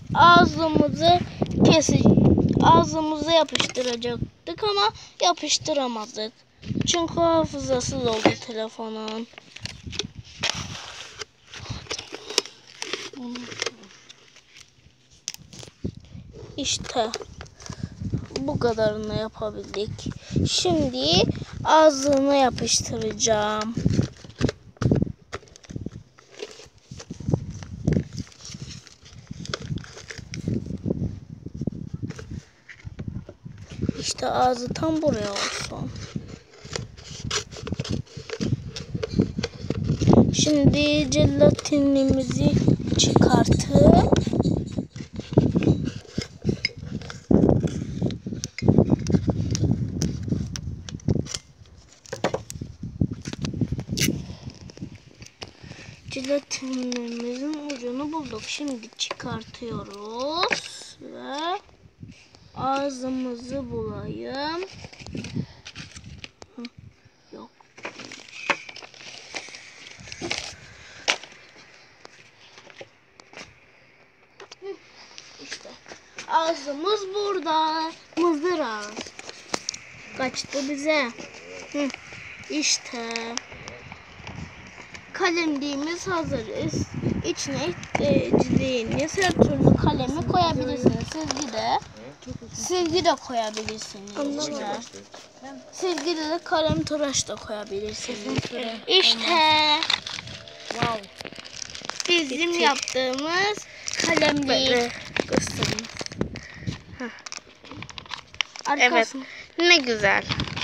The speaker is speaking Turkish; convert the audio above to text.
ağzımıza yapıştıracaktık ama yapıştıramadık. Çünkü hafızasız oldu telefonun. İşte bu kadarını yapabildik. Şimdi ağzına yapıştıracağım. İşte ağzı tam buraya olsun. Şimdi jelatinimizi çıkartıp jelatinimizin ucunu bulduk. Şimdi çıkartıyoruz ve ağzımızı bulayım. Yok. İşte ağzımız burada. Mızır ağız. Kaçtı bize. İşte kalemliğimiz hazırız. İçine dilediğiniz her türlü kalemi koyabilirsiniz. Silgi de koyabilirsiniz içine. Silgi de kalem tıraş da koyabilirsiniz. İşte wow. Bizim yaptığımız kalemlik. Evet. Ne güzel.